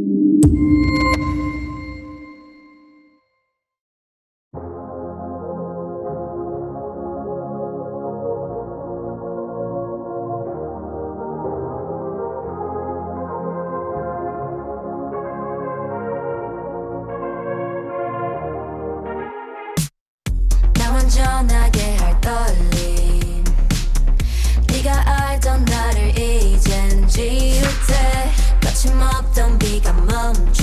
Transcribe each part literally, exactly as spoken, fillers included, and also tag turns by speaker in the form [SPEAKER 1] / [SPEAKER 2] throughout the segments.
[SPEAKER 1] 전하게 할 떨림 네가 알던 나를 이젠 지울 때 거침없던 비가 멈춰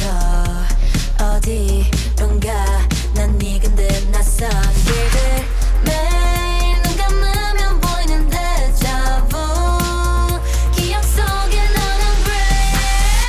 [SPEAKER 1] 어디론가 난 네 곁에 낯선 길들 매일 눈 감으면 보이는 데자부 기억 속에 너는 gray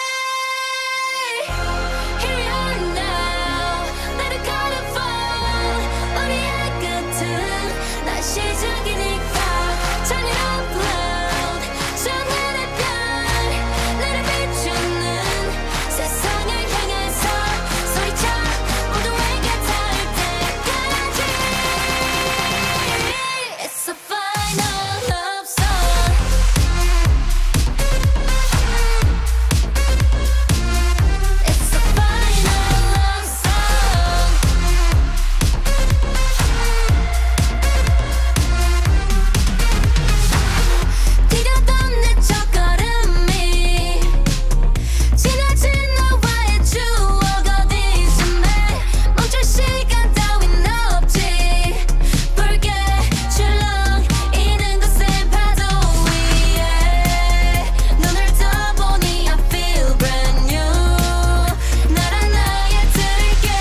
[SPEAKER 1] Here we are now Let it kind of fall 우리의 끝은 날 시작이니까 Turn it up loud 저 눈의 별 나를 비추는 세상을 향해서 소리쳐 모두에게 닿을 때까지 It's a final love song It's a final love song 뛰려던 내 첫걸음이 지나친 너와의 추억 어디쯤에 멈출 시간 따윈 없지 붉게 출렁이는 곳에 파도 위에 눈을 떠보니 I feel brand new 나란 나의 들게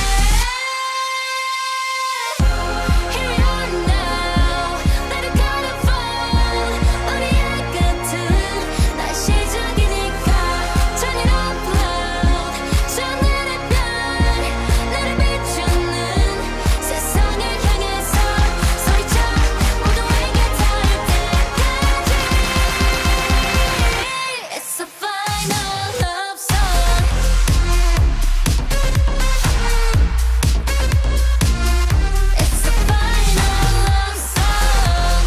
[SPEAKER 1] Here we are now Let it kind of fall 우리의 끝은 날 시작이니까 Turn it up loud 저 눈의 별 나를 비추는 세상을 향해서 소리쳐 모두에게 닿을 때까지 It's a final love song It's a final love song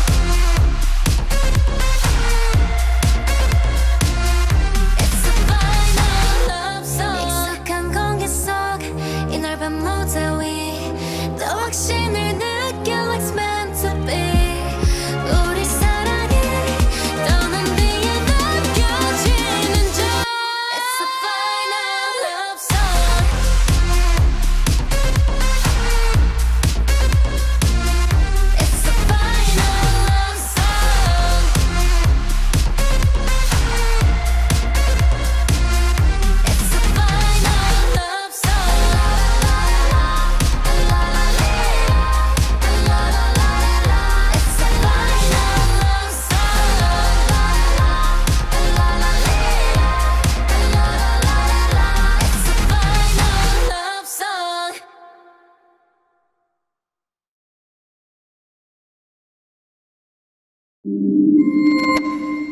[SPEAKER 1] It's a final love song 익숙한 공기 속 이 넓은 무대 위 더 확신을 느껴 like it's meant to be 우리 사랑이 떠난 뒤에 느껴지는 저 It's a final love song It's a final love song It's a final love song It's a final love song